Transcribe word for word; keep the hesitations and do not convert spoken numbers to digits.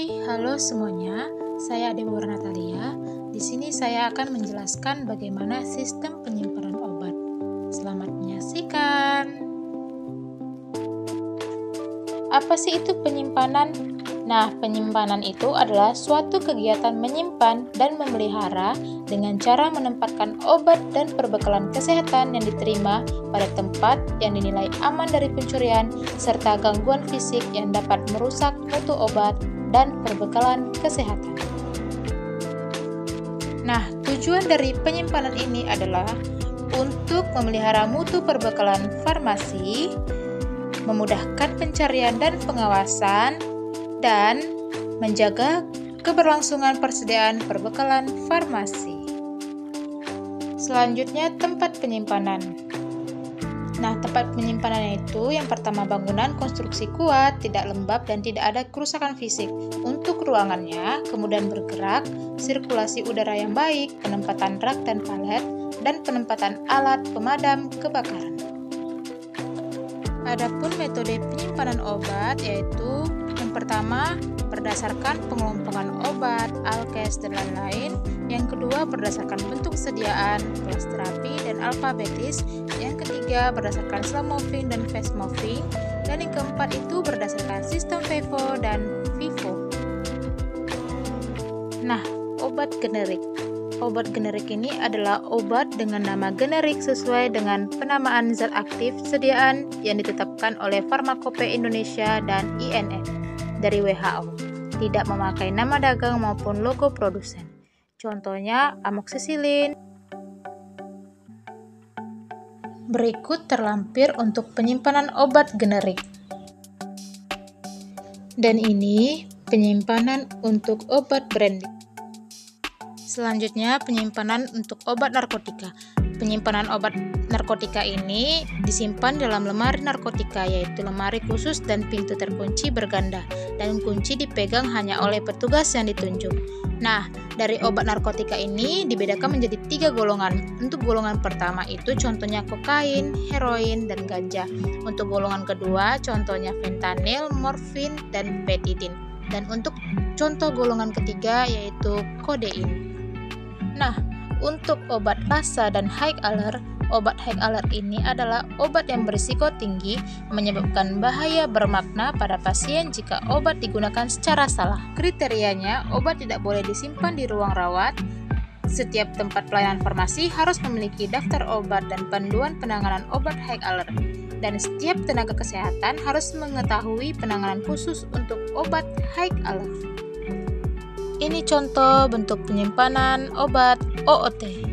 Hai, halo semuanya. Saya Deborah Natalia. Di sini saya akan menjelaskan bagaimana sistem penyimpanan obat. Selamat menyaksikan. Apa sih itu penyimpanan? Nah, penyimpanan itu adalah suatu kegiatan menyimpan dan memelihara dengan cara menempatkan obat dan perbekalan kesehatan yang diterima pada tempat yang dinilai aman dari pencurian serta gangguan fisik yang dapat merusak mutu obat dan perbekalan kesehatan. Nah, tujuan dari penyimpanan ini adalah untuk memelihara mutu perbekalan farmasi, memudahkan pencarian dan pengawasan, dan menjaga keberlangsungan persediaan perbekalan farmasi. Selanjutnya, tempat penyimpanan. Nah, tempat penyimpanan itu yang pertama bangunan konstruksi kuat, tidak lembab dan tidak ada kerusakan fisik. Untuk ruangannya, kemudian bergerak, sirkulasi udara yang baik, penempatan rak dan palet, dan penempatan alat pemadam kebakaran. Adapun metode penyimpanan obat yaitu yang pertama berdasarkan pengelompokan obat, alkes, dan lain-lain. Yang kedua berdasarkan bentuk sediaan, kelas terapi, dan alfabetis. Yang ketiga berdasarkan slow moving dan fast moving. Dan yang keempat itu berdasarkan sistem FIFO dan FIFO. Nah, obat generik. Obat generik ini adalah obat dengan nama generik sesuai dengan penamaan zat aktif sediaan yang ditetapkan oleh Farmakope Indonesia dan I N N dari W H O. Tidak memakai nama dagang maupun logo produsen. Contohnya amoxicillin. Berikut terlampir untuk penyimpanan obat generik. Dan ini penyimpanan untuk obat branding. Selanjutnya, penyimpanan untuk obat narkotika. Penyimpanan obat narkotika ini disimpan dalam lemari narkotika, yaitu lemari khusus dan pintu terkunci berganda, dan kunci dipegang hanya oleh petugas yang ditunjuk. Nah, dari obat narkotika ini dibedakan menjadi tiga golongan. Untuk golongan pertama itu contohnya kokain, heroin, dan ganja. Untuk golongan kedua contohnya fentanyl, morfin, dan betidin. Dan untuk contoh golongan ketiga yaitu kodein. Nah, untuk obat lasa dan high alert, obat high alert ini adalah obat yang berisiko tinggi menyebabkan bahaya bermakna pada pasien jika obat digunakan secara salah. Kriterianya, obat tidak boleh disimpan di ruang rawat. Setiap tempat pelayanan farmasi harus memiliki daftar obat dan panduan penanganan obat high alert. Dan setiap tenaga kesehatan harus mengetahui penanganan khusus untuk obat high alert. Ini contoh bentuk penyimpanan obat O O T.